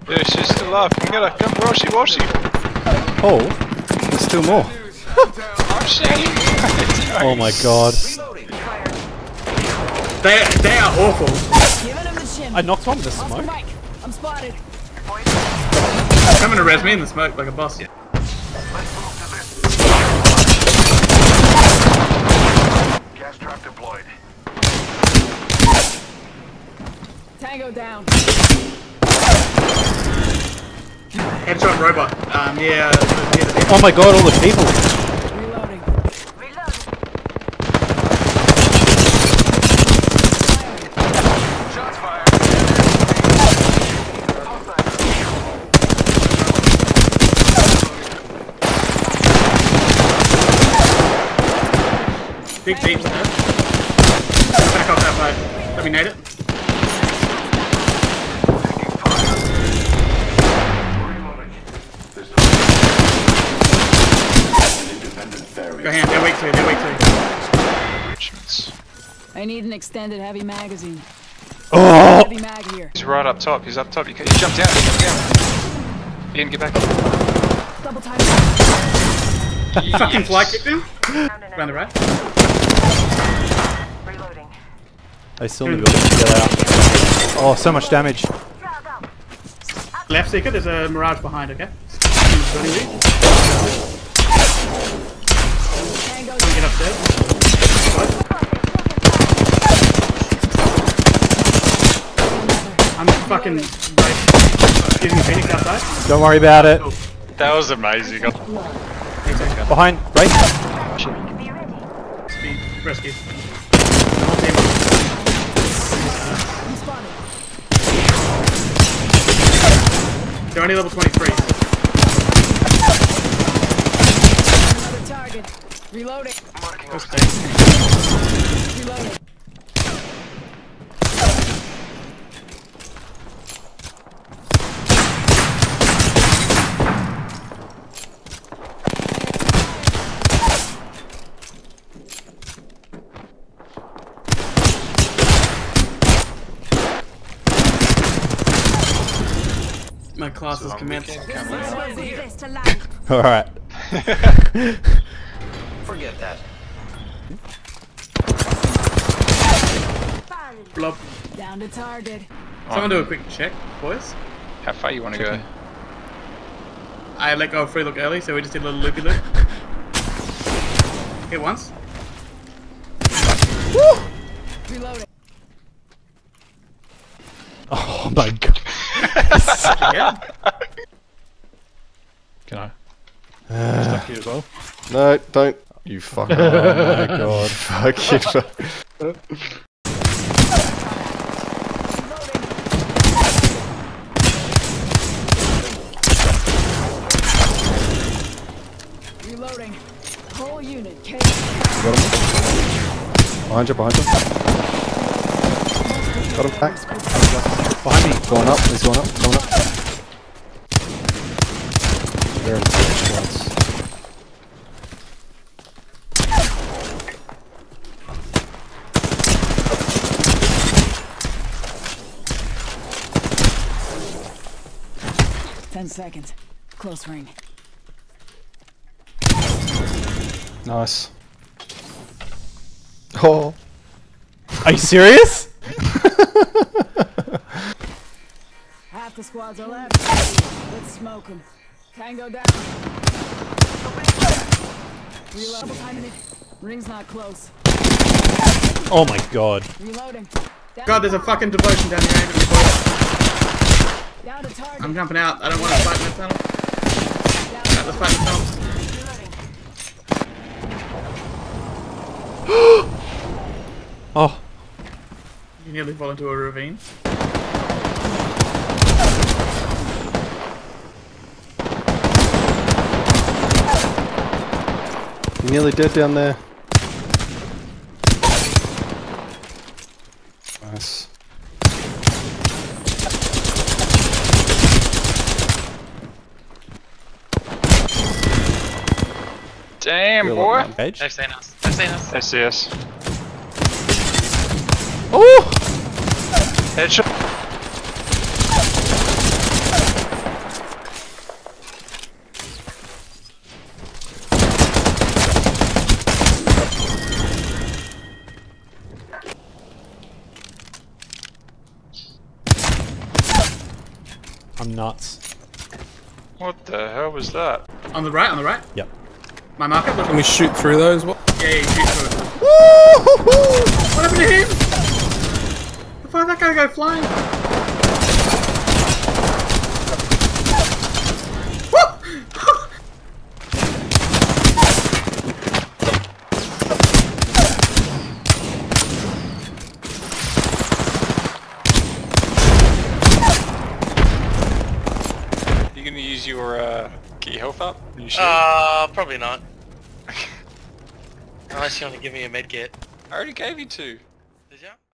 Yeah, she's still alive. Come get her. Come, where is she? Where is she? Oh, there's still more. Oh shit! Oh my god. They are awful. I knocked one with the smoke. I'm spotted. Coming to res me in the smoke like a boss. Yeah. Gas trap deployed. Tango down. Headshot robot. Yeah. Oh my god, all the people. Reloading. Shots fired. Big deeps there. Back off that boat. Let me nade it. Go hand, they're weak too, they're weak too. I need an extended heavy magazine. Oh! Heavy mag here. He's right up top. He's up top. You jump down. You jump down. Ian, get back. Double time. You fucking fly kicked him? Around the right. Reloading. They still need to get out. Oh, so much damage. Left seeker, there's a mirage behind, okay? Tango Can we get upstairs? I'm fucking giving the Phoenix outside. Don't worry about it. That was amazing. Behind, right? Speed, rescue. I'm spotted. They're only level 23. Another target. Reloading. Go stay. Reloading. My class is commenced. Alright. Forget that. Blob. Down to target. Someone do a quick check, boys. How far you want to go? I let go of free look early, so we just did a little loopy loop. Hit once. Woo! Reloading. Oh my god. Yeah. Can I? Stuck here as well. No, don't. You fucker. Oh my god. Fuck you. Reloading. Whole unit. K. Got him. Behind you, behind you. Got him back. Behind me. Going up, he's going up, going up. There it is. Ten seconds. Close ring. Nice. Oh. Are you serious? Half the squads are left. Let's smoke them. Tango down. Reload. Double timing it. Ring's not close. Oh my god. Reloading. Down God, there's a fucking devotion down here. Ain't it, boys? Down to target. I'm jumping out. I don't want to fight in that tunnel. Right, let's fight in the tunnel. Oh. You nearly fall into a ravine. You're nearly dead down there. Nice. Damn, Feel boy. like that. Page? They've seen us. They've seen us. They see us. Oh! Headshot. I'm nuts. What the hell was that? On the right, on the right. Yep. My marker. Look. Can we shoot through those? What? Yeah, you shoot through it. What happened to him? The fuck, that guy go flying? You gonna use your get your health up? You should. Probably not. Unless you want to give me a med kit. I already gave you two. Did ya?